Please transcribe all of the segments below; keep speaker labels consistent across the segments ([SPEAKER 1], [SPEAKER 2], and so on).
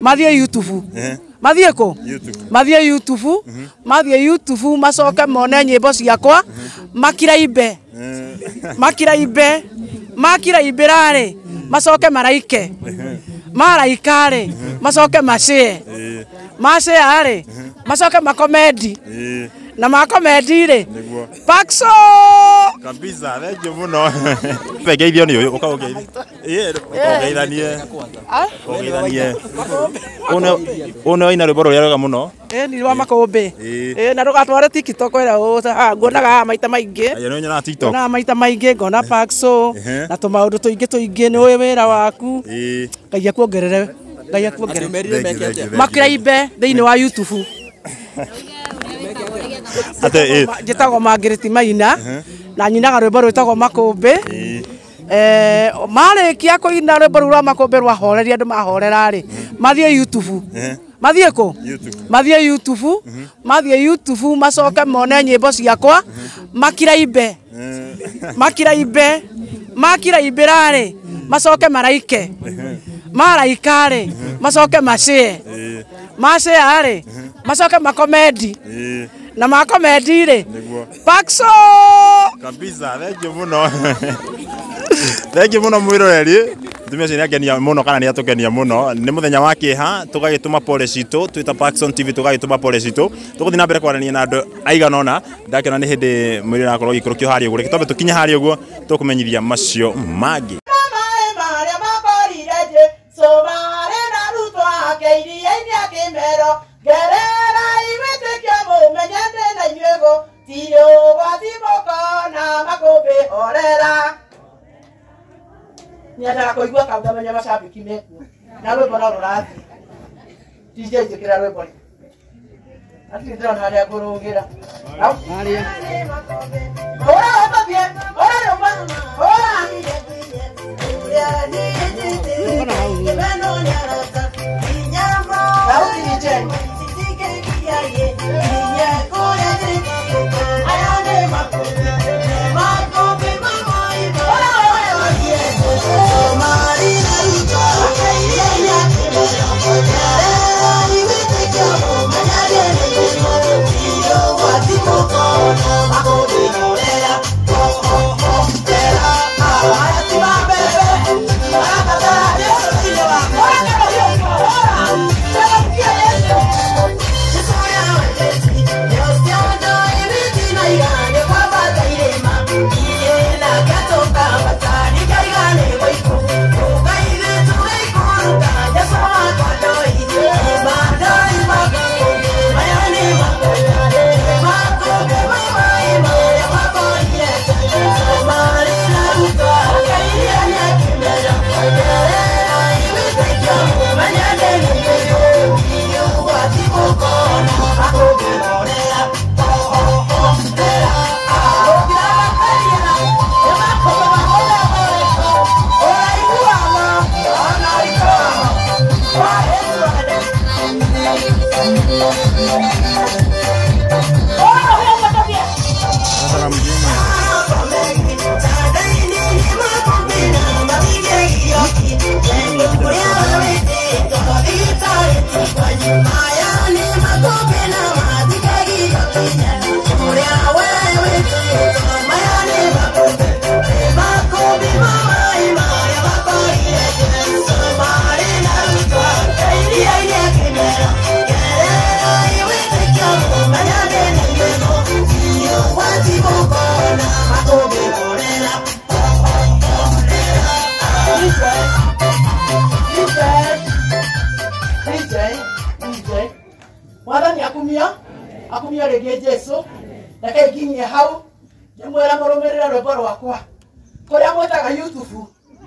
[SPEAKER 1] Mathie YouTube. Mathie ko? Mathie YouTube. Mathie YouTube macoke mone nyimbo ciakwa. Makiraimbe. Makiraimbe. Makiraimbe rari. Macoke maraike. Maraika ri. Macoke macee. Macee ari. Macoke makomedi. Na makomedi ri. Paxo.
[SPEAKER 2] Kabisa, thank muno. Pegeithio ni uyu ukageithia. Ukageithanie. Ukageithanie. Ono ina rwimbo ruria rwega muno.
[SPEAKER 1] Ni rwa makombe. Na rugatware TikTok ira ngonaga maita maingi.
[SPEAKER 2] Ayo no nyona TikTok.
[SPEAKER 1] Na maita maingi ngona Paxo. Na tumaundu tuingi ni wira waku. Ngai akuongerere. Ngai akuongerere. Makiraimbe thiini wa YouTube.
[SPEAKER 2] Ate
[SPEAKER 1] njitagwo Margaret Maina na nyinaga rwimbo rwitagwo makombe. Marikia kuina rwimbo rwa makombe rwa horeria andu mahorera ri mathie YouTube. Mathie ko? Mathie YouTube. Mathie YouTube macoke mone nyimbo ciakwa. Makiraimbe. Makiraimbe. Makiraimbe rari. Macoke maraike. Maraika ri. Macoke macee. Macee ari. Macoke makomedi. Na makomedi ri. Paxo.
[SPEAKER 2] Kabisa, thank you muno. Thank you muno mwiroreri. Tumia ciana ngenia muno kana ni atukenia muno. Ni muthenya wa kiha tugagituma pole citu twita Paxson TV tugagituma pole citu. Tuguthi na mbere kwarania na andu aiganona ndakena ni hindi mwiri nakorwo gikurukio hari uguo. Kitombe tukinye hari uguo tukumenyithia macio magi.
[SPEAKER 1] Nyataka kuigua kauga menya mashabiki meku na rwimbo na rurathi DJ njikira rwimbo ati ndona haria kurugira haria ora hapabie ora roma ora akumia rege Jesu ndake ginyie hau ndimwera murumirira rwimbo rwakwa kuria mwetaga YouTube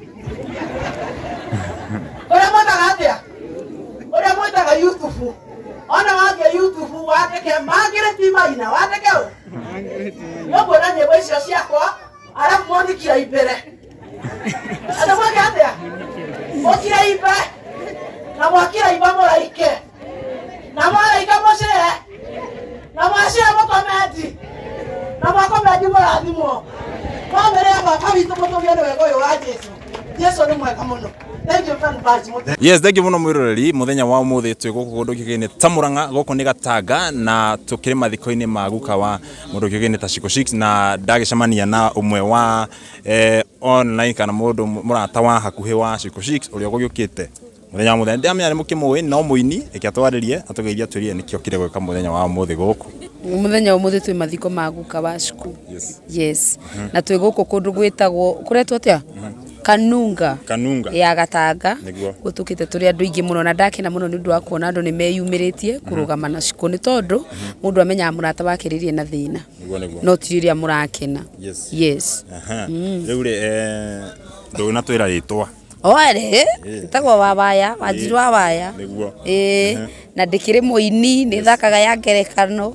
[SPEAKER 1] kuria mwetaga atia kuria mwetaga YouTube ona wake YouTube wateke Margaret Maina wateke nobona nyimbo icio ciakwa arafu mwandikira imbere ada mwake atia mwakira imbe na mwakira imba muraike na muraike mocee na mwacira mukomedi na mwakomedi murathimwo mwamere baba witũ mũtũmia nĩ wega ũyũ wa Jesu Yesu ni mwega muno. Thank you very much.
[SPEAKER 2] Yes, thank you muno mwiroreri muthenya wa umuthi twi guku gundu kigini Tamuranga guku ni Gatanga na tukiri mathiko-ini ma guka wa mundu kigini ta Shiko 6 na ndagicemania na umwe wa online kana mundu murata wa hakuhi wa Shiko 6 uria gugiukite muthenya wa muthenya ndamenya ni mukimuwi no muini ikiatwaririe atugeithia turie nikio kire gwika muthenya wa umuthi guku
[SPEAKER 1] muthenya umuthi twi mathiko ma guka wa Shiko. Yes. Na twi guku kundu gwitagwo kuretwo atia Kanunga ya Gatanga gutukite turi andu ingi muno na ndakena muno ni ndu wa kuona andu ni meyumiritie kurugama na Shiko ni tondu mundu amenya murata wake ririe na thina no tiriria murakena. Yes.
[SPEAKER 2] Riu ri ndona twira ritwa
[SPEAKER 1] Oare tagwo wabaya wajirwa wabaya na ndikire muini ni thakaga ya ngerekano.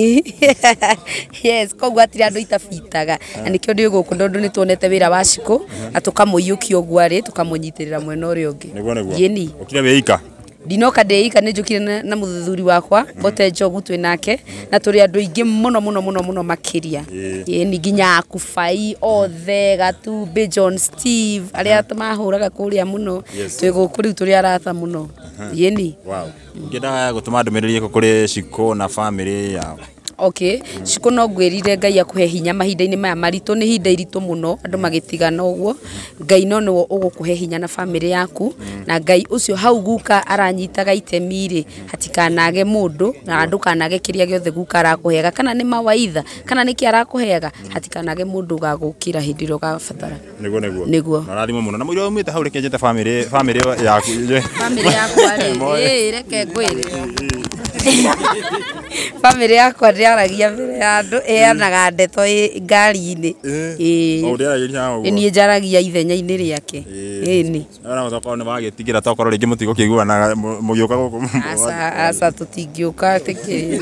[SPEAKER 1] Yes, koguo atiri andu itafitaga na nikio ndi guku ndondu ni tuonete wira wa Shiko atukamuyukia ogwo ari tukamunyitirira mwena uri ungi. Yeni
[SPEAKER 2] ukire weika
[SPEAKER 1] ndinoka ndeika ni njukire na muthuthuri wakwa Bote Njogu twi nake na turi andu ingi muno makiria. Yeni nginya Akufai othe Gatumbi John Steve aria tumahuraga kuria muno twi guku riu turi arata muno. Yeni
[SPEAKER 2] wow ngenda gutuma ndumiriri kuri Shiko na family ya
[SPEAKER 1] Okay, Shiko no ngwirire Ngai akuhe hinya mahinda-ini maya maritu ni hinda iritu muno andu magitigana ogwo Ngai no no ugukuhe hinya na family yaku na Ngai ucio hau guka aranyitaga itemi ri hatikanage mundu na andu kanage kiria giothe guka arakuhega kana ni mawaitha kana ni ki arakuhega hatikanage mundu gagukira hindiro gabatara niguo
[SPEAKER 2] na rathimo muno na mwiri umite hau rekenjete family yaku
[SPEAKER 1] ari reke ngwire family yakwa ndiaragia mbere ya andu eanaga ndeto ngari-ini ni njaragia ithenya-ini riake ni
[SPEAKER 2] ara mutoko ni bagitigira tokoro ringi mutigo kiguana mugiuka guku
[SPEAKER 1] asa tutingiuka tikiri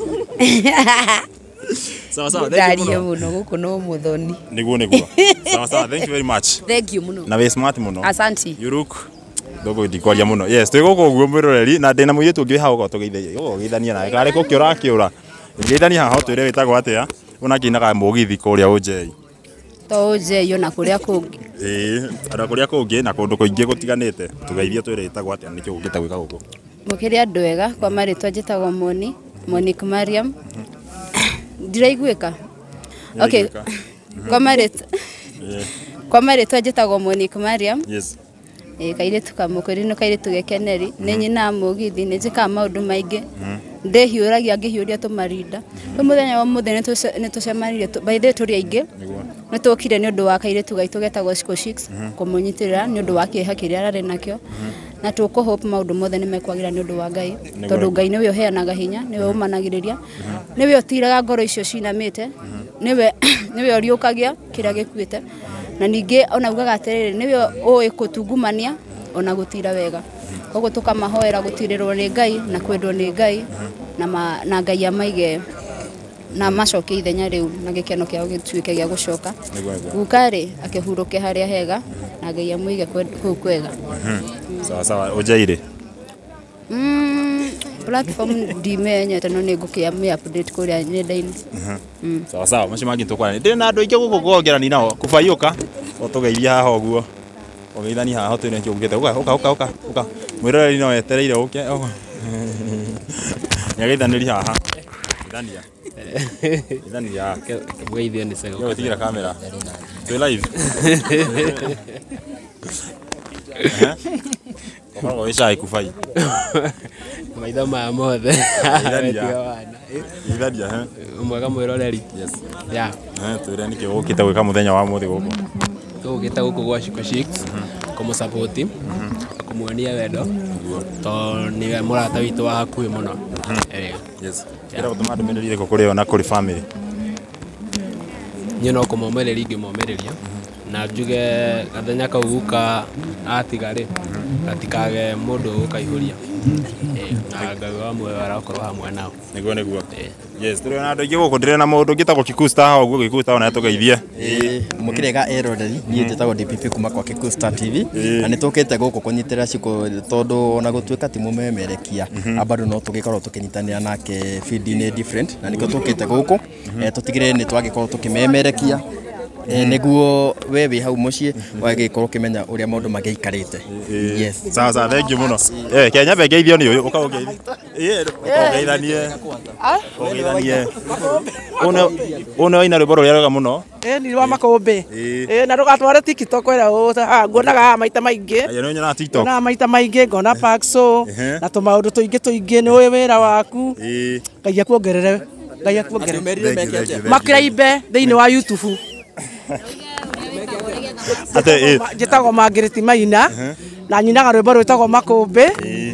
[SPEAKER 2] sawa thank you
[SPEAKER 1] muno guku no muthoni
[SPEAKER 2] niguo sawa thank you very much
[SPEAKER 1] thank you muno
[SPEAKER 2] na we smart muno
[SPEAKER 1] asante
[SPEAKER 2] you look dogo ndikwaria muno yes twi guku guo mwiroreri na ndina muitu ungi hawo go tugeithania nawe kare ko kiura ngeithania haho twire witagwo atia una kinaga mugithi kuria ujei
[SPEAKER 1] to ujei ona kuria kungi
[SPEAKER 2] ara kuria kungi na kundu kuingi gutiganite tugeithia twire witagwo atia nikio ungita gwika guku
[SPEAKER 1] mukiria andu wega kwa maritwa njitagwo Monique Mariam ndiraiguika okay kwa maritwa njitagwo Monique Mariam
[SPEAKER 2] yes
[SPEAKER 1] kaire tukamukuri no kaire tugekeneri ni nyina mugithi ni njika maundu maingi ndehiuragia ngihiuria tumarinda muthenya wa muthenya ni tucemanire by the turi aingi ni tukire ni undu wa kaire tugaitu getagwo Shiko 6 kumunyitirira ni undu wa kieha kiria arari nakio na tuko hope maundu mothe ni mekwagira ni undu wa Ngai tondu Ngai niwe uheanaga hinya niwe umanagiriria niwe utiraga ngoro icio cinamite niwe uriukagia kiria gikuite na ningi ona ugaga atiriri niwe oi kutungumania ona gutira wega koguo tukamahoera gutirirwo ni Ngai na kwendwo ni Ngai na Ngai amaige na macoke ithenya riu na gikeno kiao gituike gia gucoka gukari akihuruke haria hega na Ngai amuige kuu kwega
[SPEAKER 2] sawa ujaire
[SPEAKER 1] platform ndimenyete no nigukia me update kuria nenda-ini
[SPEAKER 2] sawa macio mangi tukwana ndiri na andu ingi guku gongerani nao kufaiuka utugeithia haha oguo ugeithani haha twine kiungite uka mwiroreri no etereire uke nyageithaniri haha ithania
[SPEAKER 3] mweithio ni sego
[SPEAKER 2] utigire kamera twi live Kwa wisha kufai
[SPEAKER 3] maitho ma mothe
[SPEAKER 2] ithania
[SPEAKER 3] mwega mwiroreri
[SPEAKER 2] yes
[SPEAKER 3] ya
[SPEAKER 2] twire niki ukite gwika muthenya wa muthi guku
[SPEAKER 3] tugite guku gwa Shiko 6 kumu support kumuonia wendo to ni murata witu wa hakuhi muno
[SPEAKER 2] yes kira gutuma ndumiriri ko kuri ona kuri family
[SPEAKER 3] nyino kumomereri ngimomereria na njuge gathenya kau guka atigari atikage mundu ukaihuria na Ngai wa mwe arakorwo hamwe nao
[SPEAKER 2] niguo yes turi na andu ingi guku ndire na mundu ngitagwo Kikusta haha uguo Kikusta ona tugeithie
[SPEAKER 4] mukirega eroreri nie njitagwo DPP kuma kwa Kikusta TV na nitukite guku kunyitira Shiko tondu ona gutuika timu memerekia abado no tugikorwo tukinyitanira nake feed ni different na nikyo tukite guku tutigire ni twagikorwo tukimemerekia niguo we wi hau mucii wagikorwo kimenya uria maundu magiikarite. Yes,
[SPEAKER 2] Sawa, thank you muno. Kenya bengeithio ni uyu ukageithanie one waina rwimbo ruria rwega muno
[SPEAKER 1] ni rwa makombe na rugatware TikTok ira nguonaga maita maingi
[SPEAKER 2] nyona TikTok
[SPEAKER 1] na maita maingi ngona Paxo na tumaundu tuingi ni uyu wira waku Ngai akuongerere makiraimbe thiini wa YouTube njitagwo Margaret Maina na nyinaga rwimbo rwitagwo makombe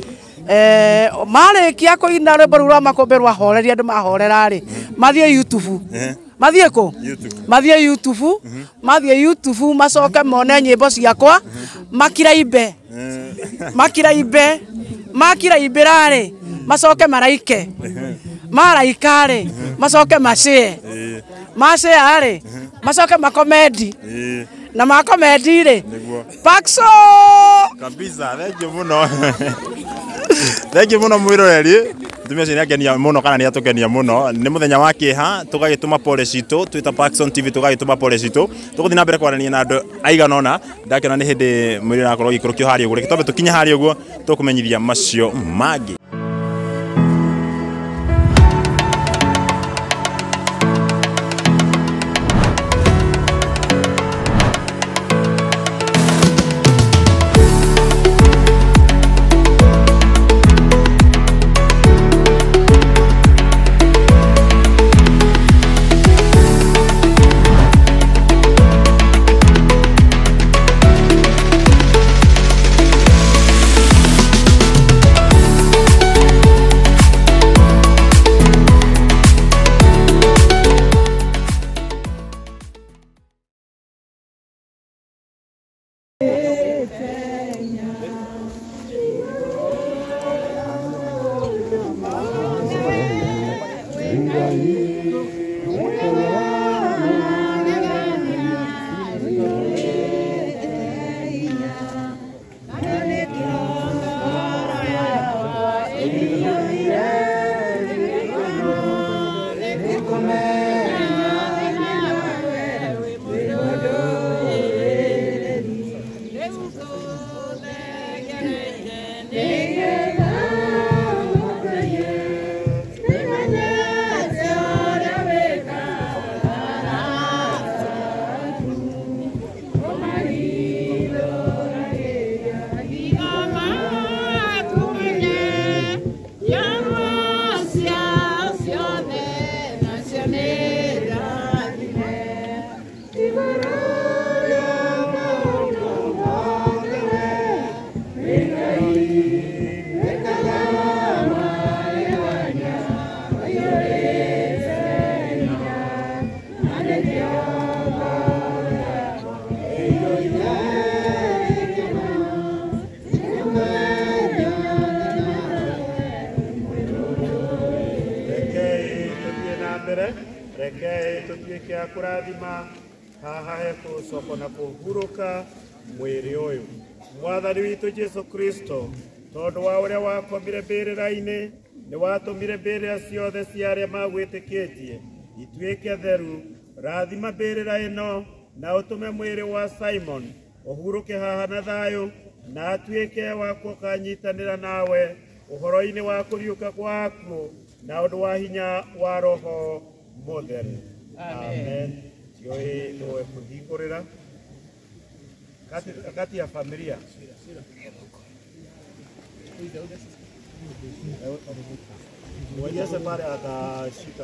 [SPEAKER 1] marikia kuina rwimbo rwa makombe rwa horeria andu mahorera ri mathie YouTube mathie ku mathie YouTube macoke mone nyimbo ciakwa makiraimbe rari macoke maraike maraikare macoke macie rari macoke makomendi na makomendi ri Paxo
[SPEAKER 2] kabisa. Thank you muno mwiroreri ntumia ciana ngenia muno kana ni atukenia muno ni muthenya wa kiha tugagituma pole citu twita Paxson TV tugagituma pole citu tuguthi na mbere kwarania na andu aigana ona ndakena ni hindi mwiri rakorwo gikurukio hari uguo kitombe tukinya hari uguo tukumenyithia macio magi.
[SPEAKER 5] Rekei tutuike a kurathima haha he kucoka na kuhuruka mwiri uyu mwathani witu Jesu Kristo tondu wa uria wakomire mbirira-ini ni watumire mbirira ciothe cia aria magwitikitie ituike theru. Rathima mbirira ino na utume mwiri wa Simon uhuruke haha na thayu na atuike wa kukanyitanira nawe uhoro-ini wa kuriuka gwaku na undu wa hinya wa Roho Mutheru. Amen. Tioi tuwe kuhingurira kati ya familia mwonyeshe pale atashika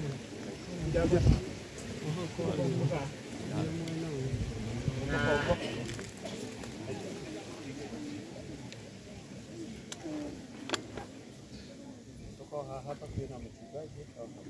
[SPEAKER 5] hapa kuna mchungaji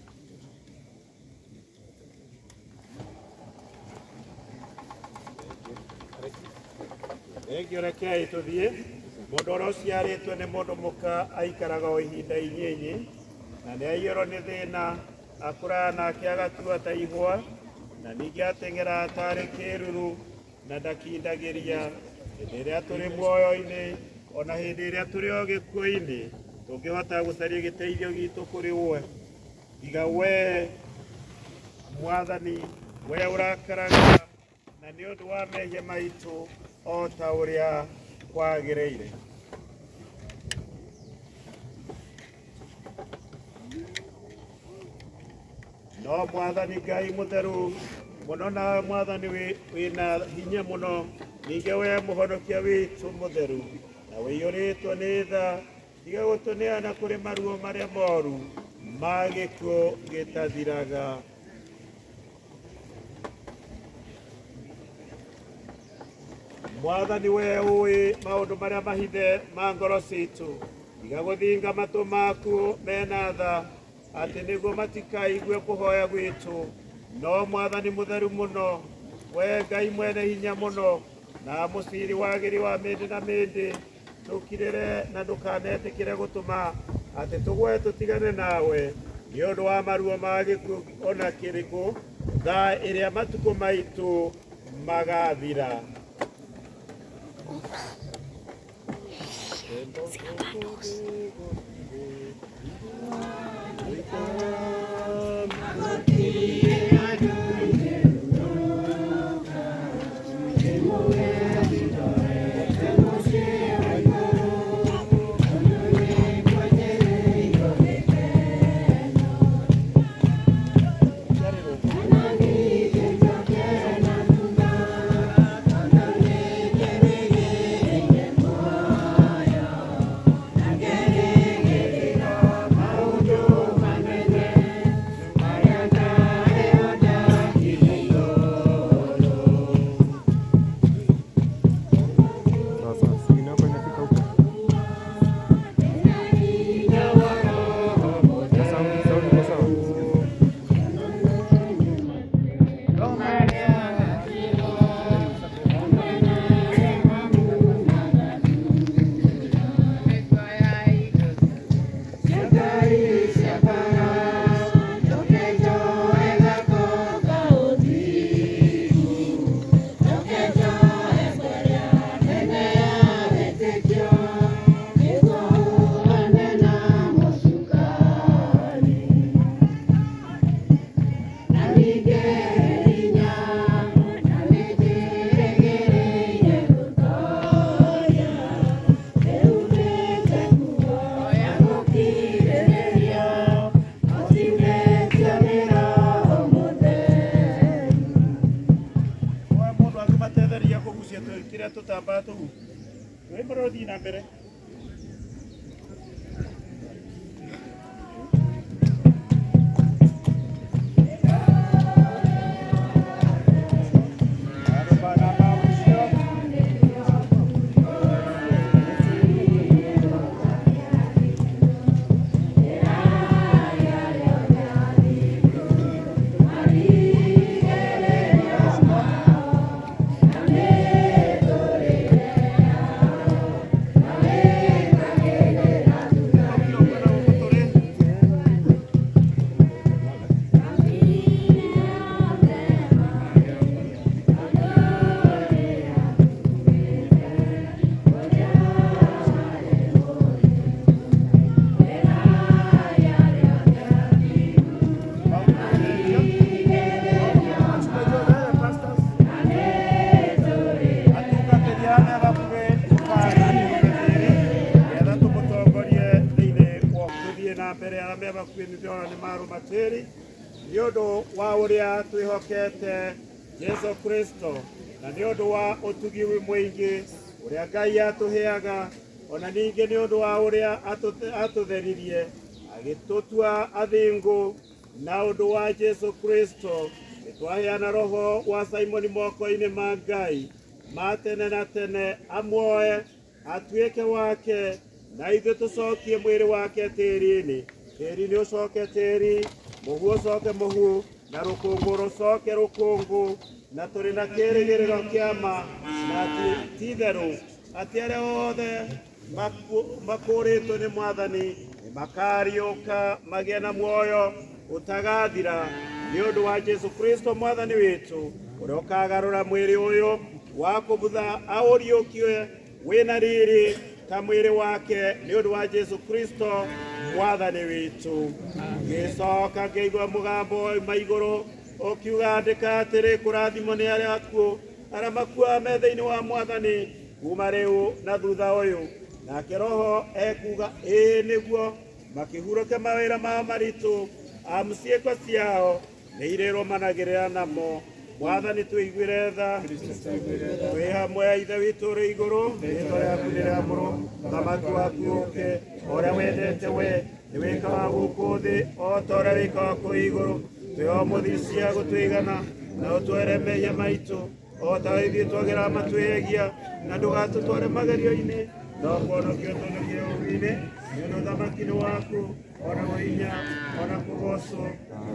[SPEAKER 5] rekei tuthie mundu uria uciaritwe ni mundu muka aikaraga o ihinda inyinyi na ni aiyũrwo ni thina akũraga nake agatua ta ihũa na ningĩ ateng'era tarĩ kĩruru na ndakindagĩria hĩndĩ ĩrĩa tũrĩ muoyo-inĩ ona hĩndĩ ĩrĩa tũrĩ o gĩkuũ-inĩ tũngĩhota gũcaria gĩteithio gitũ kũrĩ we tiga we Mwathani we urakaraga na nĩ ũndũ wa mehia maitũ o ta ũrĩa kwagĩrĩire. No Mwathani Ngai mũtheru mũno na Mwathani wĩna hinya mũno, ningĩ we mũhonokia witũ mũtheru na wĩiyũrĩtwo nĩ tha, tiga gũtũneana kũrĩ maruo marĩa moru ma gĩkuũ gĩtathiraga. Mwathani we ũĩ maũndũ marĩa mahithe ma ngoro citũ, tiga gũthinga matũ maku mena tha, atĩ nĩguo matikaigue kũhoya gwitũ. No Mwathani mũtheru mũno, we Ngai mwene hinya mũno na mũciri wagĩri wa mĩndĩ na mĩndĩ, tũkirĩre na ndũkanetĩkĩre gũtũma atĩ tũgwe tũtigane nawe nĩ ũndũ wa maruo ma gĩkuũ ona kĩrĩkũ, tha ĩrĩa matukũ maitũ magathira. Nĩũndũ wa ũrĩa twĩhokete Jesu Kristo na nĩũndũ wa ũtugi mũingĩ ũrĩa Ngai atũheaga, ona ningĩ nĩũndũ wa ũrĩa atũtheririe agĩtũtua athingu, na ũndũ wa Jesu Kristo nĩtwaheana roho wa Simoni moko-inĩ ma Ngai ma tene na tene, amuoe atuĩke wake na ithuĩ tũcokie mwĩrĩ wake tĩĩri-inĩ, tĩĩri nĩ ũcoke tĩĩri, mũhu ũcoke mũhu, na rũkũngũ rũcoke rũkũngũ, na tũrĩ na kĩĩrĩgĩrĩro kĩa ma na ti-itherũ atĩ arĩa othe makũũrĩtwo nĩ Mwathani makariũka magĩe na muoyo ũtagathira nĩ ũndũ wa Jesu Kristo Mwathani witũ, ũrĩa ũkagarũra mwĩrĩ ũyũ wa kũbutha aũriũkie wĩna riri ta mwĩrĩ wake nĩ ũndũ wa Jesu Kristo Mwathani witũ. Ngĩcoka ngĩigua mũgambo oima igũrũ ukiuga andika atiri kurathimo ni aria akuo aria makua me thiini wa Mwathani kuma riu na thutha uyu nake Roho ekuga niguo makihuruke mawira mao maritu ciĩko ciao nĩ irĩrũmanagĩrĩra namo. Mwathani tũiguĩre tha twĩ hamwe ithe witũ ũrĩ igũrũ rĩĩtwa rĩaku nĩ rĩamũrũ ũthamaki waku ũũke ũrĩa wendete we nĩ wĩkaga gũkũ thĩ o ta ũrĩa wĩkaga kũu igũrũ twĩ o mũthiri cia gũtũigana na ũtwere mehia maitũ o ta ithuĩ twagĩraga matwĩhegia na ndũgatũtware magerio-inĩ no kuonokia ũtũhonokie ũũru-inĩ nĩ ũndũ ũthamaki nĩ waku ona hinya ona kũgocwo.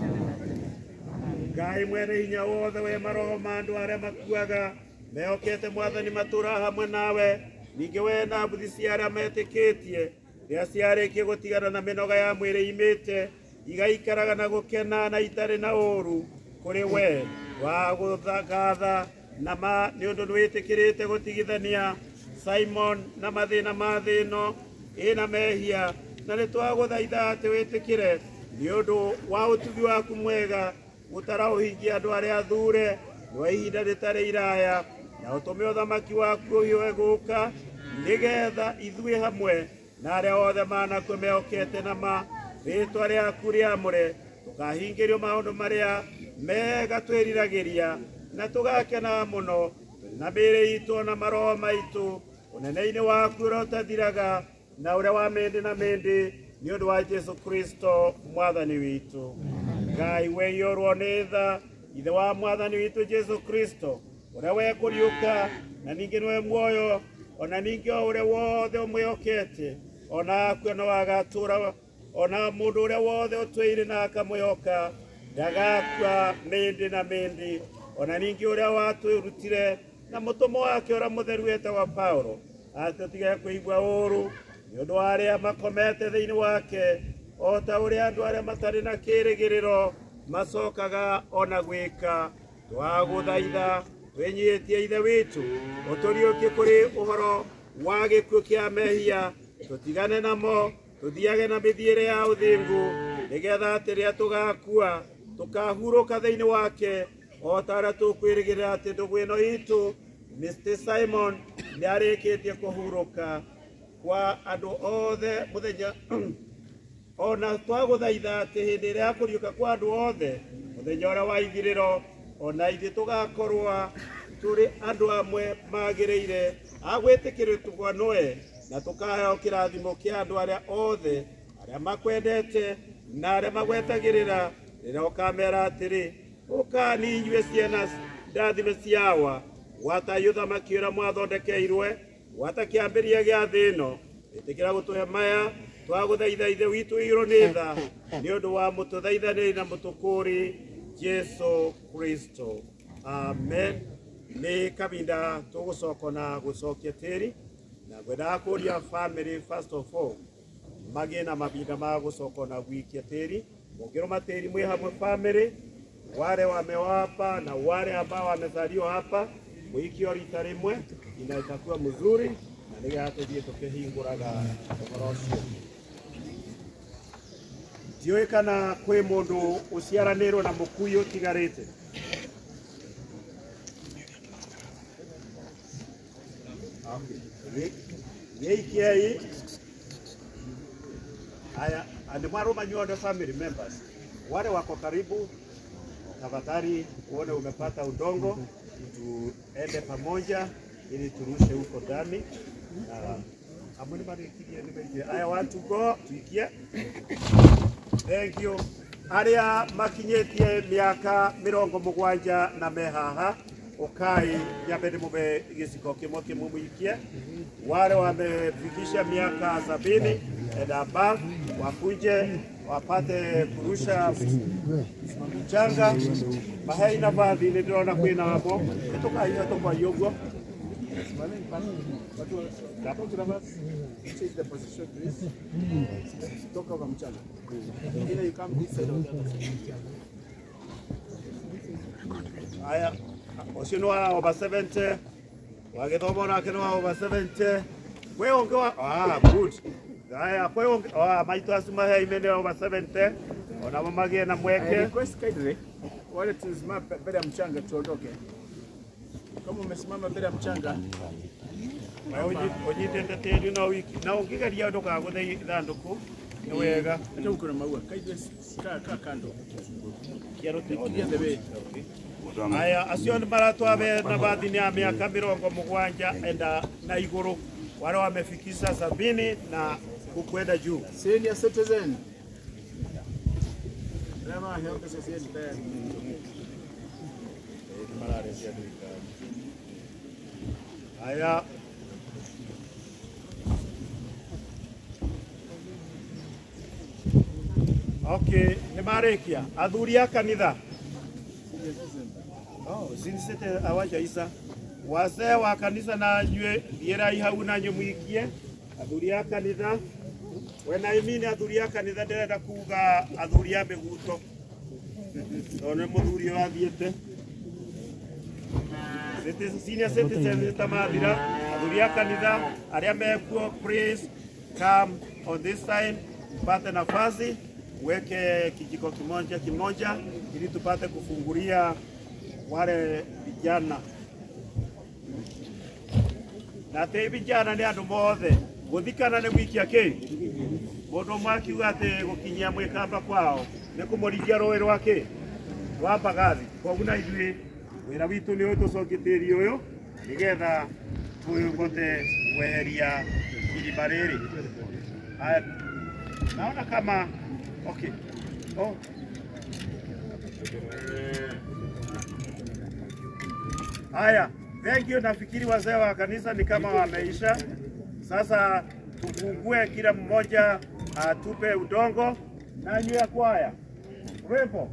[SPEAKER 5] Ngai mwene hinya wothe we maroho ma andũ arĩa makuaga mehokete Mwathani matũũra hamwe nawe ningĩ we na mbuthi cia arĩa metĩkĩtie rĩrĩa ciarĩkia gũtigana na mĩnoga ya mwĩrĩ imĩte igaikaraga na gũkena na itarĩ na ũũru kũrĩ we wa gũthagatha na ma nĩ ũndũ nĩwĩtĩkĩrĩte gũtigithania Simon na mathĩna ma thĩ ĩno ĩna mehia na nĩ twagũthaitha atĩ wĩtĩkĩre nĩ ũndũ wa ũtugi waku mwega gũtaraũhingia andũ arĩa athuure nĩwa ihinda rĩtarĩ iraya na ũtũme ũthamaki waku ũhiũhe gũũka nĩgetha ithuĩ hamwe na arĩa othe manakuo mehokete na ma rĩĩtwa rĩaku rĩamũre tũkahingĩrio maũndũ marĩa mega twĩriragĩria na tũgakena mũno na mĩĩrĩ itũ na maroho maitũ ũnene-inĩ waku ũrĩa ũtathiraga na ũrĩa wa mĩndĩ na mĩndĩ nĩ ũndũ wa Jesũ Kristo Mwathani witũ. Ngai weihũrwo nĩ tha ithe wa Mwathani witũ Jesũ Kristo ũrĩa wekũriũka na ningĩ nĩwe muoyo ona ningĩ o ũrĩa wothe ũmwĩhokete ona akua no agatũũra ona mũndũ ũrĩa wothe ũtwĩire na akamwĩhoka ndagakua mĩndĩ na mĩndĩ ona ningĩ ũrĩa watwĩrutire na mũtũmwo wake ũrĩa mũtheru wetagwo Paulo atĩ tũtige kũigua ũũru nĩ ũndũ wa arĩa makomete thĩinĩ wake o ta ũrĩa andũ arĩa matarĩ na kĩĩrĩgĩrĩro macokaga ona gwĩka. Twagũthaitha twĩnyihĩtie ithe witũ ũtũriũkie kũrĩ ũhoro wa gĩkuũ kĩa mehia tũtigane namo tũthiage na mĩthiĩre ya ũthingu nĩgetha atĩ rĩrĩa tũgakua tũkahurũka thĩinĩ wake o ta ũrĩa tũkwĩrĩgĩrĩra atĩ ndũgũ ĩno itũ Mr. Simon nĩ arĩkĩtie kũhurũka kwa andũ othe mũthenya ona twagũthaitha atĩ hĩndĩ ĩrĩa ya kũriũka kwa andũ othe mũthenya ũrĩa wa ithirĩro ona ithuĩ tũgakorwo tũrĩ andũ amwe magĩrĩire a gwĩtĩkĩrĩtwo noe na tũkaheo kĩrathimo kĩa andũ arĩa othe arĩa makwendete na arĩa magwetagĩrĩra rĩrĩa ũkamera atĩrĩ ũkani inyuĩ ciana ndathime ciawa watai ũthamaki ũrĩa mwathondekeirwe gwata kĩambĩrĩria gĩa thĩ ĩno ĩtĩkĩra gũtũhe maya twagũthaitha ithe witũ igũrũ nĩ tha nĩ ũndũ wa mũtũthaithanĩri na mũtũkũri Jesũ Kristo. Amen. Nĩ kabinda tũgũcoka na gũcokia tĩri na ngwendaga kũria family first of all magĩe na mabinda ma gũcoka na gũikia tĩri mũngĩrũma tĩri mwĩ hamwe family wale wamewapa na wale ambao wamezaliwa hapa wiki rita rimwe ina itakuwa mzuri na nĩgetha tũthiĩ tũkĩhingũraga ũhoro ũcio. Ndiũĩ kana kwĩ mũndũ ũciaranĩrwo na mũkuĩ ũtigarĩte. Gĩikiai haya andũ marũma nyuothe family members wale wako karibu tafadhali uone umepata udongo tuende pamoja ili turushe huko ndani. Amuni barikirie nimeje. I want to go tuikie. Thank you. Aria makinyĩtie miaka 70 na mehaha ukai yabende mube gĩciko kĩmwe kĩmwe mũikie. Wale wamefikisha miaka 70 and above wakuje wapate kurusha mchanga mahai na baadhi niliona kwina hapo kutoka hiyo kwa yogo. Change the position please. Toka kwa mchanga. Ile you come this side of the other side. Aya, osino wa over 70. Wagethoma na keno over 70. Wewe ongewa good. Aya, kwa hiyo maito asuma hai mene over 70. Ona mamagie na mweke.
[SPEAKER 6] Request kindly
[SPEAKER 5] wale tusimama mbele ya mchanga tuondoke. Kama umesimama mbele ya mchanga onyitete tĩri no wiki na ũngĩgeria ndũkagũthe ithandũkũ nĩ wega. Acha ukona maua kaide ka kando kiarote kiende we. Aya acio nĩ maratwabe na bathini ya mĩaka 70 enda na igũrũ wale wamefikisha 70 na kukwenda juu. Senior citizen Rema help us in there. Aya okay, nĩ marĩkia athuri a kanitha. Sinisete awaja isa wazee wa kanisa na nywe thirai hau na nyumuikie athuri a kanitha. When I mean athuri a kanitha ndirenda kuga athuri a mĩguto tondũ mũthuri wathiĩte senior citizen tamathira athuri a kanitha arĩa mekuo praise come on this time pate nafasi weke kijiko kimoja ili tupate kufungulia wale vijana. Na te vijana ni andu mothe guthikana ni wikia ki mundu makiuga ati gukinyia mwikamba kwao ni kumurigia roi rwake rwa Mbagathi. Koguo na ithuĩ wĩra witũ nĩ ũyũ tũcokitĩri ũyũ nĩgetha tũhote kweheria irima rĩrĩ. Naona kama okay. Oh. Haya, thank you. Nafikiri wazee wa kanisa ni kama wameisha. Sasa tufungue, kila mmoja atupe udongo na nywe ya kwaya. Rempo.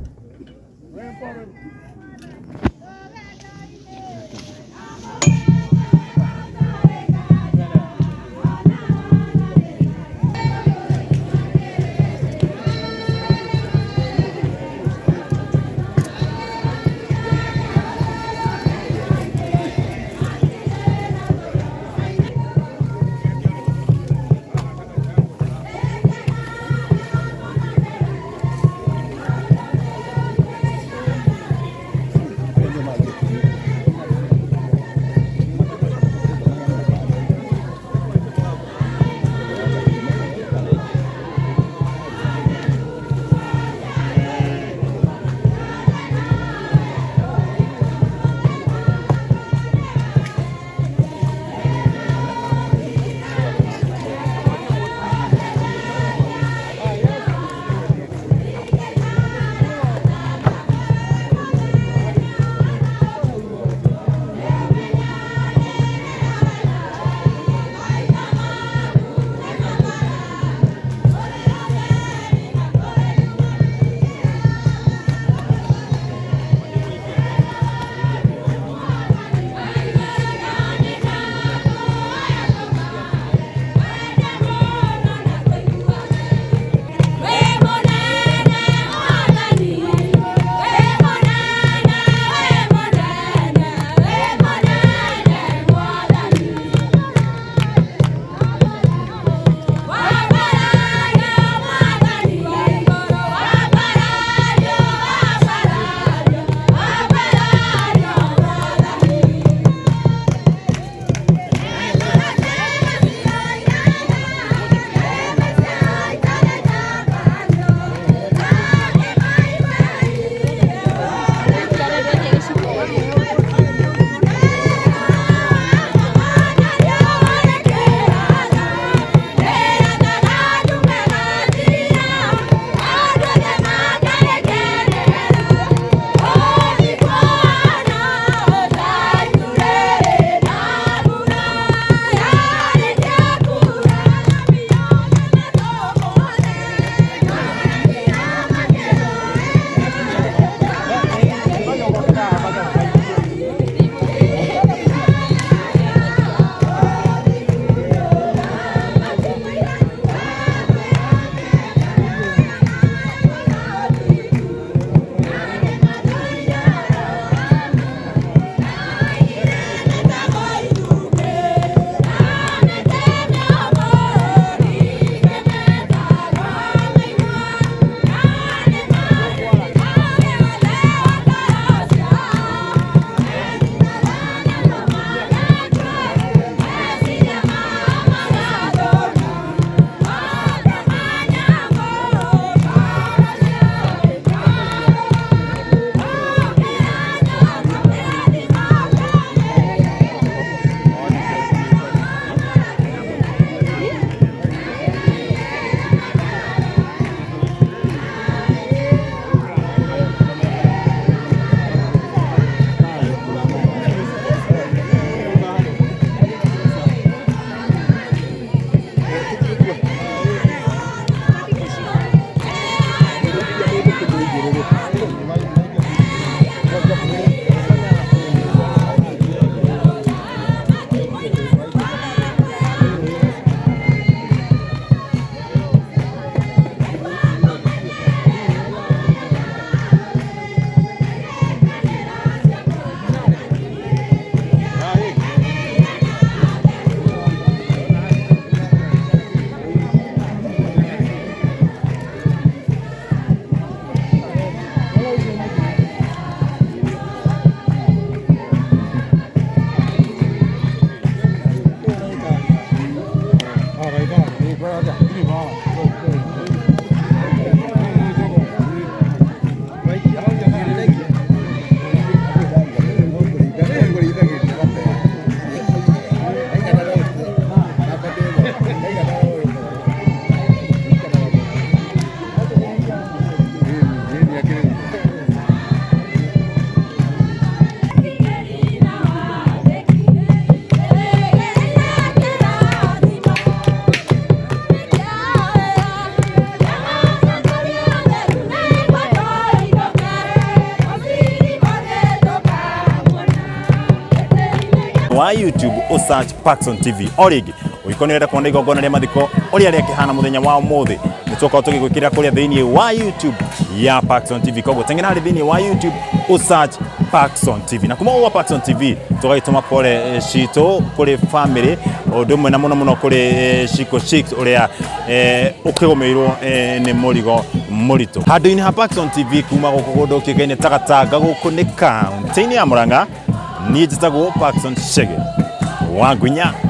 [SPEAKER 2] wa YouTube o search Paxson TV origi uikoni wenda kuona igongona ria mathiko uria ria kihana muthenya wa umuthi nitoka tugigwikira kuria thiini wa YouTube ya Paxson TV kogo tengena ri thiini wa YouTube o search Paxson TV na kuma wa Paxson TV tugaituma pole shito kuri family odumwe na muno kuri shiko chicks uria ukigomeirwo ni murigo murito handu-ini ha Paxson TV kuma gukugundu kigene tagatanga guku ni kaunti-ini ya Murang'a ni njitagwo Paxson Chege wa Gunya.